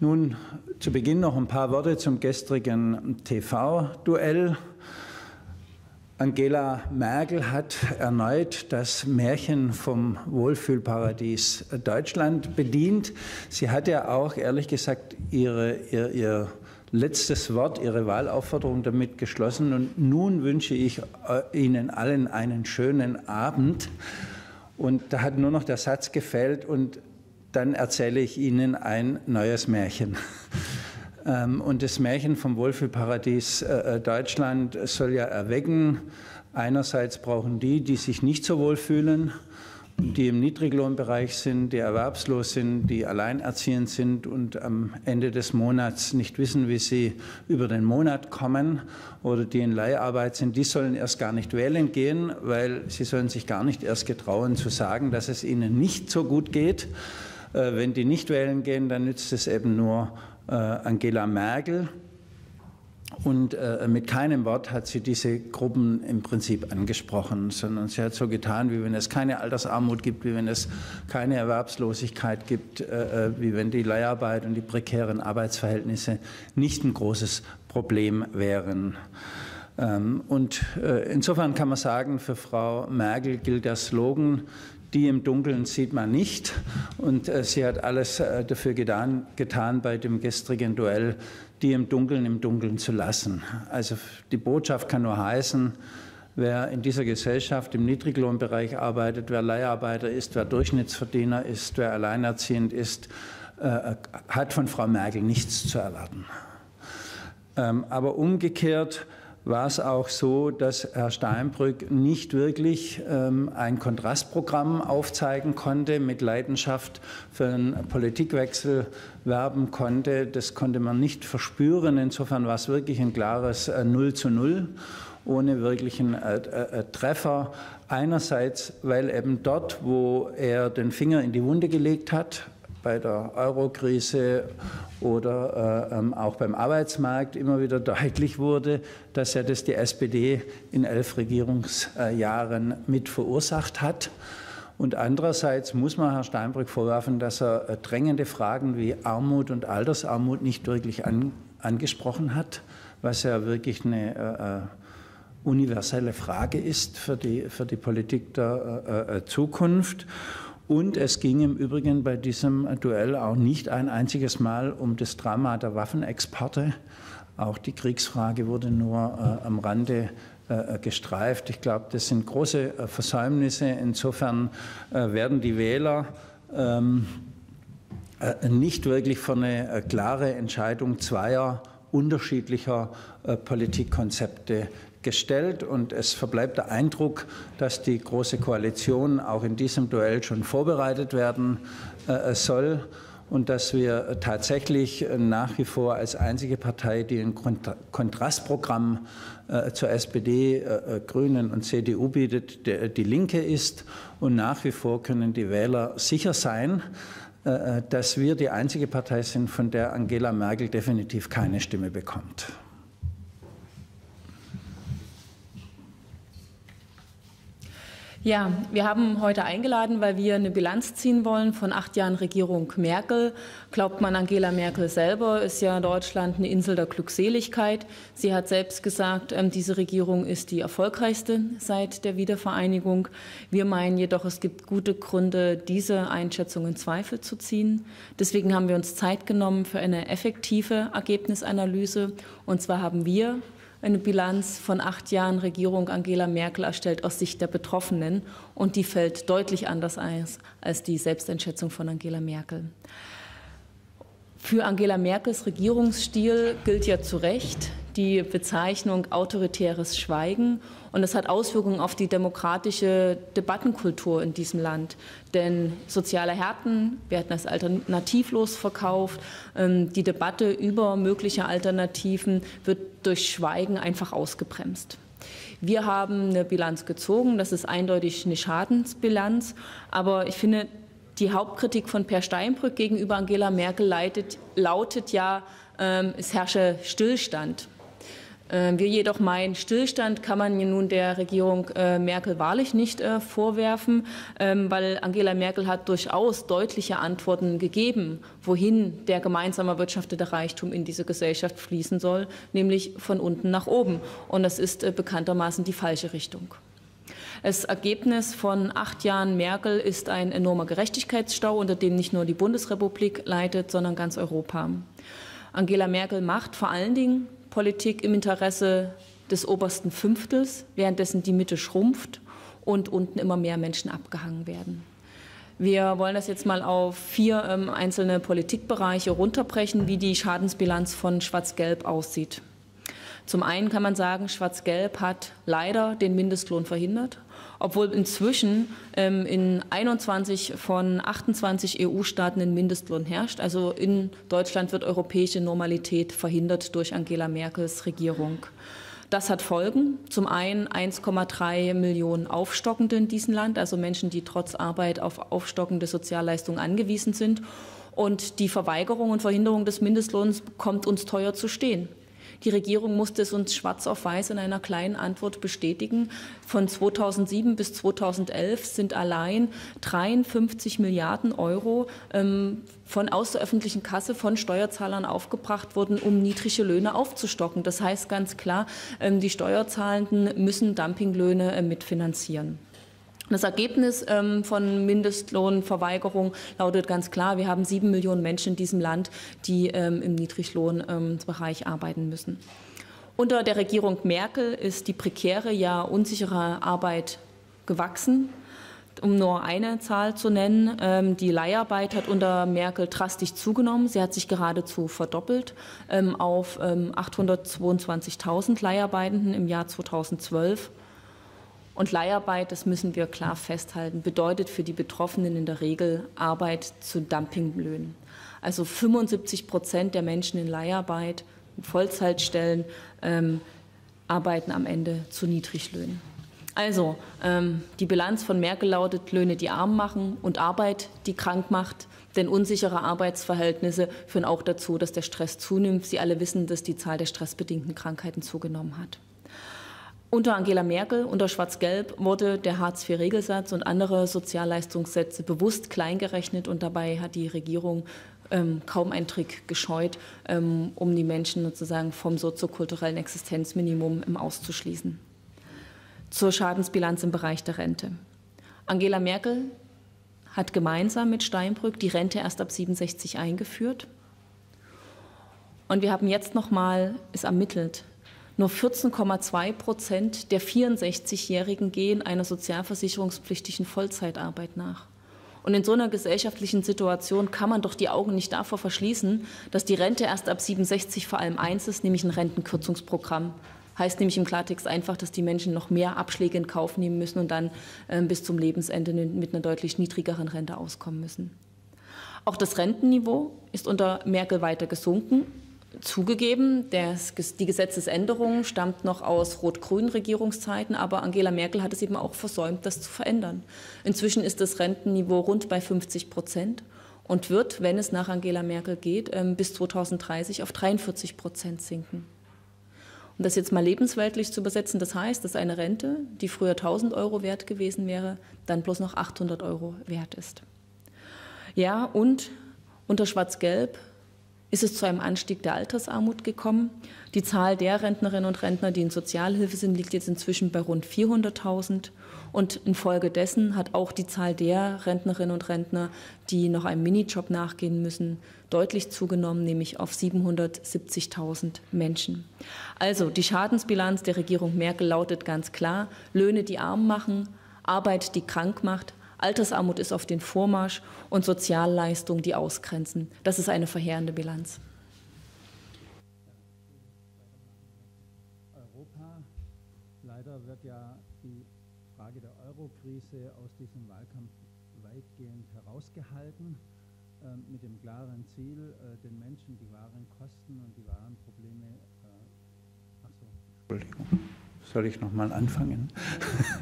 Nun zu Beginn noch ein paar Worte zum gestrigen TV-Duell. Angela Merkel hat erneut das Märchen vom Wohlfühlparadies Deutschland bedient. Sie hat ja auch, ehrlich gesagt, ihr letztes Wort, ihre Wahlaufforderung damit geschlossen. Und nun wünsche ich Ihnen allen einen schönen Abend. Und da hat nur noch der Satz gefehlt, und dann erzähle ich Ihnen ein neues Märchen. Und das Märchen vom Wohlfühlparadies Deutschland soll ja erwecken: einerseits brauchen die sich nicht so wohl fühlen, die im Niedriglohnbereich sind, die erwerbslos sind, die alleinerziehend sind und am Ende des Monats nicht wissen, wie sie über den Monat kommen, oder die in Leiharbeit sind, die sollen erst gar nicht wählen gehen, weil sie sollen sich gar nicht erst getrauen zu sagen, dass es ihnen nicht so gut geht. Wenn die nicht wählen gehen, dann nützt es eben nur Angela Merkel. Und mit keinem Wort hat sie diese Gruppen im Prinzip angesprochen, sondern sie hat so getan, wie wenn es keine Altersarmut gibt, wie wenn es keine Erwerbslosigkeit gibt, wie wenn die Leiharbeit und die prekären Arbeitsverhältnisse nicht ein großes Problem wären. Und insofern kann man sagen, für Frau Merkel gilt der Slogan: Die im Dunkeln sieht man nicht. Und sie hat alles dafür getan, bei dem gestrigen Duell die im Dunkeln zu lassen. Also die Botschaft kann nur heißen: Wer in dieser Gesellschaft im Niedriglohnbereich arbeitet, wer Leiharbeiter ist, wer Durchschnittsverdiener ist, wer alleinerziehend ist, hat von Frau Merkel nichts zu erwarten. Aber umgekehrt war es auch so, dass Herr Steinbrück nicht wirklich ein Kontrastprogramm aufzeigen konnte, mit Leidenschaft für einen Politikwechsel werben konnte. Das konnte man nicht verspüren. Insofern war es wirklich ein klares 0:0, ohne wirklichen Treffer. Einerseits, weil eben dort, wo er den Finger in die Wunde gelegt hat, bei der Eurokrise oder auch beim Arbeitsmarkt, immer wieder deutlich wurde, dass er das die SPD in 11 Regierungsjahren mit verursacht hat. Und andererseits muss man Herrn Steinbrück vorwerfen, dass er drängende Fragen wie Armut und Altersarmut nicht wirklich angesprochen hat, was ja wirklich eine universelle Frage ist für die Politik der Zukunft. Und es ging im Übrigen bei diesem Duell auch nicht ein einziges Mal um das Drama der Waffenexporte. Auch die Kriegsfrage wurde nur am Rande gestreift. Ich glaube, das sind große Versäumnisse. Insofern werden die Wähler nicht wirklich für eine klare Entscheidung zweier unterschiedlicher Politikkonzepte gestellt, und es verbleibt der Eindruck, dass die Große Koalition auch in diesem Duell schon vorbereitet werden soll und dass wir tatsächlich nach wie vor als einzige Partei, die ein Kontrastprogramm zur SPD, Grünen und CDU bietet, die Linke ist, und nach wie vor können die Wähler sicher sein, dass wir die einzige Partei sind, von der Angela Merkel definitiv keine Stimme bekommt. Ja, wir haben heute eingeladen, weil wir eine Bilanz ziehen wollen von 8 Jahren Regierung Merkel. Glaubt man, Angela Merkel selber ist ja Deutschland eine Insel der Glückseligkeit. Sie hat selbst gesagt, diese Regierung ist die erfolgreichste seit der Wiedervereinigung. Wir meinen jedoch, es gibt gute Gründe, diese Einschätzung in Zweifel zu ziehen. Deswegen haben wir uns Zeit genommen für eine effektive Ergebnisanalyse. Und zwar haben wir eine Bilanz von 8 Jahren Regierung Angela Merkel erstellt aus Sicht der Betroffenen, und die fällt deutlich anders als die Selbsteinschätzung von Angela Merkel. Für Angela Merkels Regierungsstil gilt ja zu Recht die Bezeichnung autoritäres Schweigen, und das hat Auswirkungen auf die demokratische Debattenkultur in diesem Land. Denn soziale Härten werden als alternativlos verkauft. Die Debatte über mögliche Alternativen wird durch Schweigen einfach ausgebremst. Wir haben eine Bilanz gezogen, das ist eindeutig eine Schadensbilanz, aber ich finde, die Hauptkritik von Per Steinbrück gegenüber Angela Merkel lautet ja, es herrsche Stillstand. Wir jedoch meinen, Stillstand kann man nun der Regierung Merkel wahrlich nicht vorwerfen, weil Angela Merkel hat durchaus deutliche Antworten gegeben, wohin der gemeinsam erwirtschaftete Reichtum in diese Gesellschaft fließen soll, nämlich von unten nach oben. Und das ist bekanntermaßen die falsche Richtung. Das Ergebnis von 8 Jahren Merkel ist ein enormer Gerechtigkeitsstau, unter dem nicht nur die Bundesrepublik leidet, sondern ganz Europa. Angela Merkel macht vor allen Dingen Politik im Interesse des obersten Fünftels, währenddessen die Mitte schrumpft und unten immer mehr Menschen abgehangen werden. Wir wollen das jetzt mal auf 4 einzelne Politikbereiche runterbrechen, wie die Schadensbilanz von Schwarz-Gelb aussieht. Zum einen kann man sagen, Schwarz-Gelb hat leider den Mindestlohn verhindert, obwohl inzwischen in 21 von 28 EU-Staaten ein Mindestlohn herrscht. Also in Deutschland wird europäische Normalität verhindert durch Angela Merkels Regierung. Das hat Folgen. Zum einen 1,3 Millionen Aufstockende in diesem Land, also Menschen, die trotz Arbeit auf aufstockende Sozialleistungen angewiesen sind. Und die Verweigerung und Verhinderung des Mindestlohns kommt uns teuer zu stehen. Die Regierung musste es uns schwarz auf weiß in einer kleinen Antwort bestätigen. Von 2007 bis 2011 sind allein 53 Milliarden Euro aus der öffentlichen Kasse von Steuerzahlern aufgebracht worden, um niedrige Löhne aufzustocken. Das heißt ganz klar, die Steuerzahlenden müssen Dumpinglöhne mitfinanzieren. Das Ergebnis von Mindestlohnverweigerung lautet ganz klar, wir haben 7 Millionen Menschen in diesem Land, die im Niedriglohnbereich arbeiten müssen. Unter der Regierung Merkel ist die prekäre, ja unsichere Arbeit gewachsen. Um nur eine Zahl zu nennen, die Leiharbeit hat unter Merkel drastisch zugenommen. Sie hat sich geradezu verdoppelt auf 822.000 Leiharbeitenden im Jahr 2012. Und Leiharbeit, das müssen wir klar festhalten, bedeutet für die Betroffenen in der Regel Arbeit zu Dumpinglöhnen. Also 75% der Menschen in Leiharbeit, in Vollzeitstellen, arbeiten am Ende zu Niedriglöhnen. Also die Bilanz von Merkel lautet Löhne, die arm machen und Arbeit, die krank macht. Denn unsichere Arbeitsverhältnisse führen auch dazu, dass der Stress zunimmt. Sie alle wissen, dass die Zahl der stressbedingten Krankheiten zugenommen hat. Unter Angela Merkel, unter Schwarz-Gelb, wurde der Hartz-IV-Regelsatz und andere Sozialleistungssätze bewusst kleingerechnet und dabei hat die Regierung kaum einen Trick gescheut, um die Menschen sozusagen vom soziokulturellen Existenzminimum auszuschließen. Zur Schadensbilanz im Bereich der Rente. Angela Merkel hat gemeinsam mit Steinbrück die Rente erst ab 67 eingeführt. Und wir haben jetzt nochmal es ermittelt. Nur 14,2% der 64-Jährigen gehen einer sozialversicherungspflichtigen Vollzeitarbeit nach. Und in so einer gesellschaftlichen Situation kann man doch die Augen nicht davor verschließen, dass die Rente erst ab 67 vor allem eins ist, nämlich ein Rentenkürzungsprogramm. Heißt nämlich im Klartext einfach, dass die Menschen noch mehr Abschläge in Kauf nehmen müssen und dann bis zum Lebensende mit einer deutlich niedrigeren Rente auskommen müssen. Auch das Rentenniveau ist unter Merkel weiter gesunken. Zugegeben, die Gesetzesänderung stammt noch aus rot-grünen Regierungszeiten, aber Angela Merkel hat es eben auch versäumt, das zu verändern. Inzwischen ist das Rentenniveau rund bei 50% und wird, wenn es nach Angela Merkel geht, bis 2030 auf 43% sinken. Um das jetzt mal lebensweltlich zu übersetzen, das heißt, dass eine Rente, die früher 1.000 Euro wert gewesen wäre, dann bloß noch 800 Euro wert ist. Ja, und unter Schwarz-Gelb ist es zu einem Anstieg der Altersarmut gekommen. Die Zahl der Rentnerinnen und Rentner, die in Sozialhilfe sind, liegt jetzt inzwischen bei rund 400.000. Und infolgedessen hat auch die Zahl der Rentnerinnen und Rentner, die noch einem Minijob nachgehen müssen, deutlich zugenommen, nämlich auf 770.000 Menschen. Also die Schadensbilanz der Regierung Merkel lautet ganz klar: Löhne, die arm machen, Arbeit, die krank macht, Altersarmut ist auf den Vormarsch und Sozialleistungen, die ausgrenzen. Das ist eine verheerende Bilanz. Europa. Leider wird ja die Frage der Eurokrise aus diesem Wahlkampf weitgehend herausgehalten, mit dem klaren Ziel, den Menschen die wahren Kosten und die wahren Probleme. Entschuldigung. Soll ich noch mal anfangen?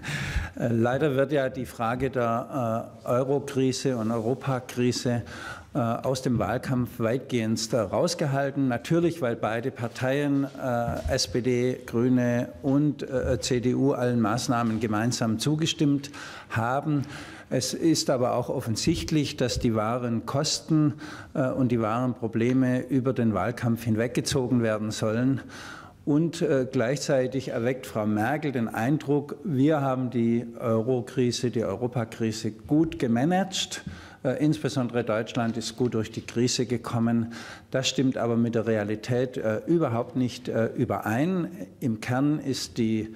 Leider wird ja die Frage der Eurokrise und Europakrise aus dem Wahlkampf weitgehend rausgehalten. Natürlich, weil beide Parteien, SPD, Grüne und CDU, allen Maßnahmen gemeinsam zugestimmt haben. Es ist aber auch offensichtlich, dass die wahren Kosten und die wahren Probleme über den Wahlkampf hinweggezogen werden sollen. Und gleichzeitig erweckt Frau Merkel den Eindruck, wir haben die Euro-Krise, die Europakrise gut gemanagt. Insbesondere Deutschland ist gut durch die Krise gekommen. Das stimmt aber mit der Realität überhaupt nicht überein. Im Kern ist die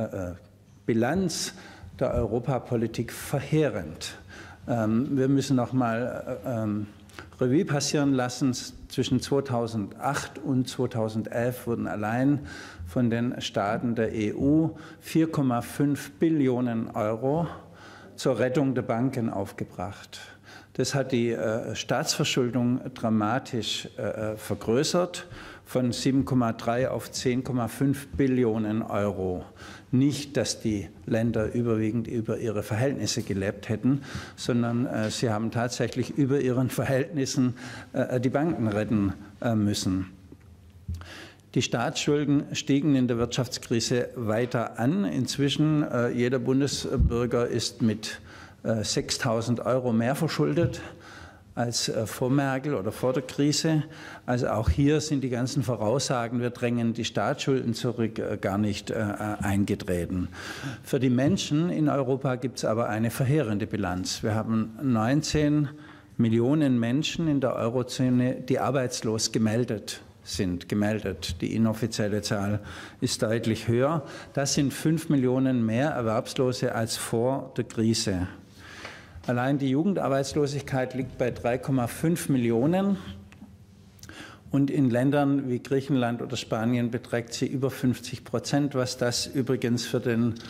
Bilanz der Europapolitik verheerend. Wir müssen noch mal Revue passieren lassen. Zwischen 2008 und 2011 wurden allein von den Staaten der EU 4,5 Billionen Euro zur Rettung der Banken aufgebracht. Das hat die Staatsverschuldung dramatisch vergrößert, von 7,3 auf 10,5 Billionen Euro. Nicht, dass die Länder überwiegend über ihre Verhältnisse gelebt hätten, sondern sie haben tatsächlich über ihren Verhältnissen die Banken retten müssen. Die Staatsschulden stiegen in der Wirtschaftskrise weiter an. Inzwischen jeder Bundesbürger ist mit 6.000 Euro mehr verschuldet als vor Merkel oder vor der Krise. Also auch hier sind die ganzen Voraussagen, wir drängen die Staatsschulden zurück, gar nicht eingetreten. Für die Menschen in Europa gibt es aber eine verheerende Bilanz. Wir haben 19 Millionen Menschen in der Eurozone, die arbeitslos gemeldet sind. Die inoffizielle Zahl ist deutlich höher. Das sind 5 Millionen mehr Erwerbslose als vor der Krise. Allein die Jugendarbeitslosigkeit liegt bei 3,5 Millionen und in Ländern wie Griechenland oder Spanien beträgt sie über 50%, was das übrigens für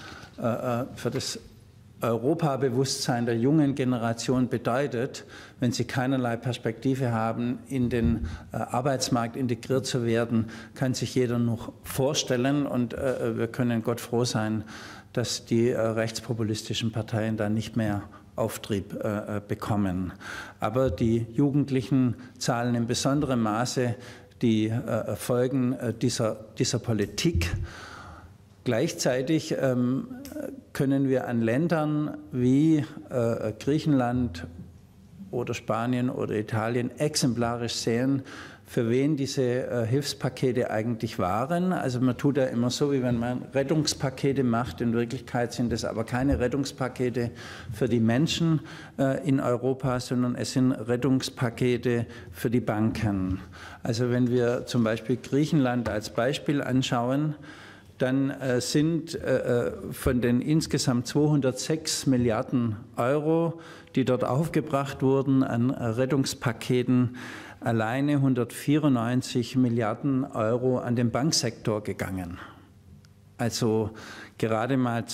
das Europabewusstsein der jungen Generation bedeutet. Wenn sie keinerlei Perspektive haben, in den Arbeitsmarkt integriert zu werden, kann sich jeder noch vorstellen. Und wir können Gott froh sein, dass die rechtspopulistischen Parteien da nicht mehr Auftrieb bekommen. Aber die Jugendlichen zahlen in besonderem Maße die Folgen dieser Politik. Gleichzeitig können wir an Ländern wie Griechenland oder Spanien oder Italien exemplarisch sehen, für wen diese Hilfspakete eigentlich waren. Also man tut ja immer so, wie wenn man Rettungspakete macht. In Wirklichkeit sind es aber keine Rettungspakete für die Menschen in Europa, sondern es sind Rettungspakete für die Banken. Also wenn wir zum Beispiel Griechenland als Beispiel anschauen, dann sind von den insgesamt 206 Milliarden Euro, die dort aufgebracht wurden an Rettungspaketen, alleine 194 Milliarden Euro an den Banksektor gegangen. Also gerade mal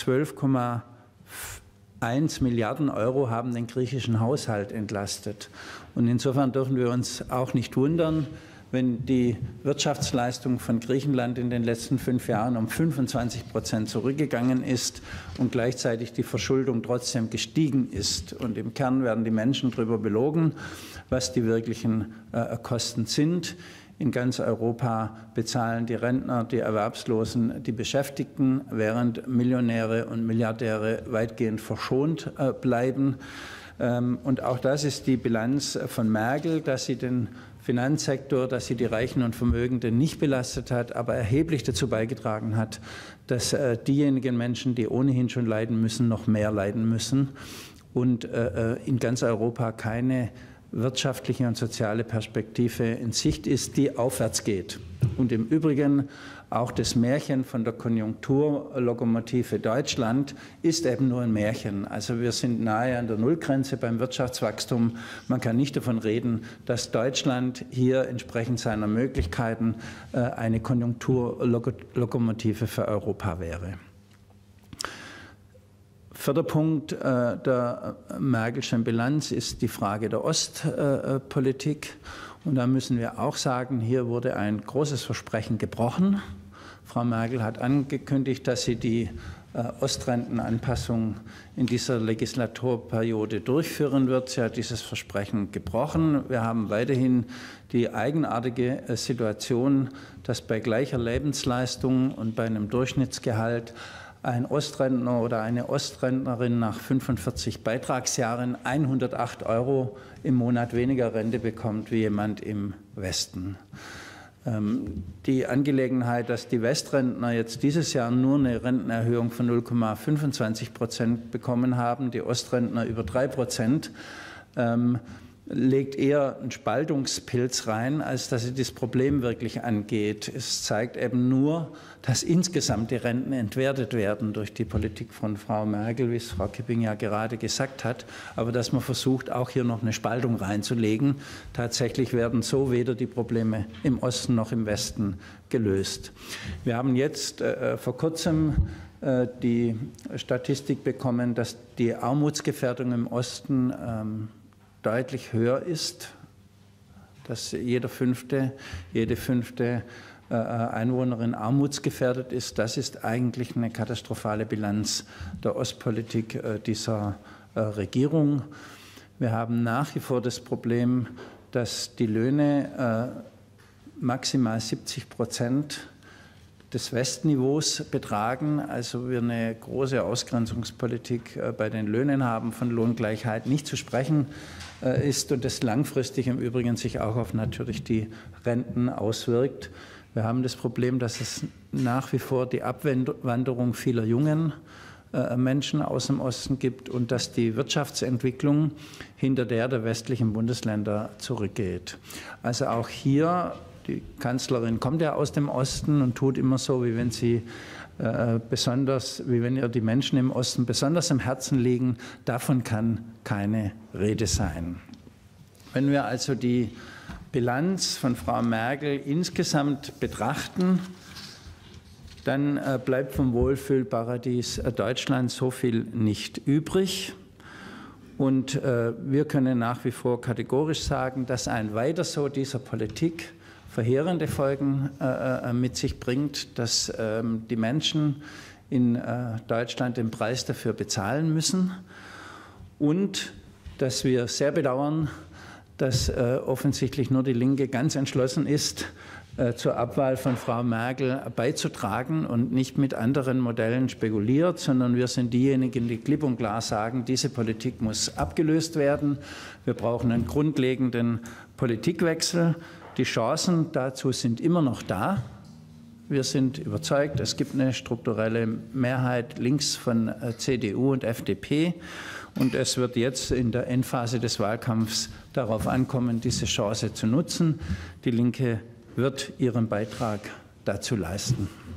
12,1 Milliarden Euro haben den griechischen Haushalt entlastet. Und insofern dürfen wir uns auch nicht wundern, wenn die Wirtschaftsleistung von Griechenland in den letzten 5 Jahren um 25% zurückgegangen ist und gleichzeitig die Verschuldung trotzdem gestiegen ist. Und im Kern werden die Menschen darüber belogen, was die wirklichen Kosten sind. In ganz Europa bezahlen die Rentner, die Erwerbslosen, die Beschäftigten, während Millionäre und Milliardäre weitgehend verschont bleiben. Und auch das ist die Bilanz von Merkel, dass sie den Finanzsektor, dass sie die Reichen und Vermögenden nicht belastet hat, aber erheblich dazu beigetragen hat, dass diejenigen Menschen, die ohnehin schon leiden müssen, noch mehr leiden müssen und in ganz Europa keine wirtschaftliche und soziale Perspektive in Sicht ist, die aufwärts geht. Und im Übrigen auch das Märchen von der Konjunkturlokomotive Deutschland ist eben nur ein Märchen. Also wir sind nahe an der Nullgrenze beim Wirtschaftswachstum. Man kann nicht davon reden, dass Deutschland hier entsprechend seiner Möglichkeiten eine Konjunkturlokomotive für Europa wäre. Vierter Punkt der Merkelschen Bilanz ist die Frage der Ostpolitik. Und da müssen wir auch sagen, hier wurde ein großes Versprechen gebrochen. Frau Merkel hat angekündigt, dass sie die Ostrentenanpassung in dieser Legislaturperiode durchführen wird. Sie hat dieses Versprechen gebrochen. Wir haben weiterhin die eigenartige Situation, dass bei gleicher Lebensleistung und bei einem Durchschnittsgehalt ein Ostrentner oder eine Ostrentnerin nach 45 Beitragsjahren 108 € im Monat weniger Rente bekommt wie jemand im Westen. Die Angelegenheit, dass die Westrentner jetzt dieses Jahr nur eine Rentenerhöhung von 0,25% bekommen haben, die Ostrentner über 3%, legt eher einen Spaltungspilz rein, als dass sie das Problem wirklich angeht. Es zeigt eben nur, dass insgesamt die Renten entwertet werden durch die Politik von Frau Merkel, wie es Frau Kipping ja gerade gesagt hat, aber dass man versucht, auch hier noch eine Spaltung reinzulegen. Tatsächlich werden so weder die Probleme im Osten noch im Westen gelöst. Wir haben jetzt vor kurzem die Statistik bekommen, dass die Armutsgefährdung im Osten deutlich höher ist, dass jede fünfte Einwohnerin armutsgefährdet ist. Das ist eigentlich eine katastrophale Bilanz der Ostpolitik dieser Regierung. Wir haben nach wie vor das Problem, dass die Löhne maximal 70% des Westniveaus betragen, also wir eine große Ausgrenzungspolitik bei den Löhnen haben, von Lohngleichheit nicht zu sprechen ist und das langfristig im Übrigen sich auch auf natürlich die Renten auswirkt. Wir haben das Problem, dass es nach wie vor die Abwanderung vieler jungen Menschen aus dem Osten gibt und dass die Wirtschaftsentwicklung hinter der westlichen Bundesländer zurückgeht. Also auch hier, die Kanzlerin kommt ja aus dem Osten und tut immer so, wie wenn ihr die Menschen im Osten besonders am Herzen liegen. Davon kann keine Rede sein. Wenn wir also die Bilanz von Frau Merkel insgesamt betrachten, dann bleibt vom Wohlfühlparadies Deutschland so viel nicht übrig. Und wir können nach wie vor kategorisch sagen, dass ein Weiter so dieser Politik verheerende Folgen mit sich bringt, dass die Menschen in Deutschland den Preis dafür bezahlen müssen und dass wir sehr bedauern, dass offensichtlich nur die Linke ganz entschlossen ist, zur Abwahl von Frau Merkel beizutragen und nicht mit anderen Modellen spekuliert, sondern wir sind diejenigen, die klipp und klar sagen, diese Politik muss abgelöst werden. Wir brauchen einen grundlegenden Politikwechsel. Die Chancen dazu sind immer noch da. Wir sind überzeugt, es gibt eine strukturelle Mehrheit links von CDU und FDP. Und es wird jetzt in der Endphase des Wahlkampfs darauf ankommen, diese Chance zu nutzen. Die Linke wird ihren Beitrag dazu leisten.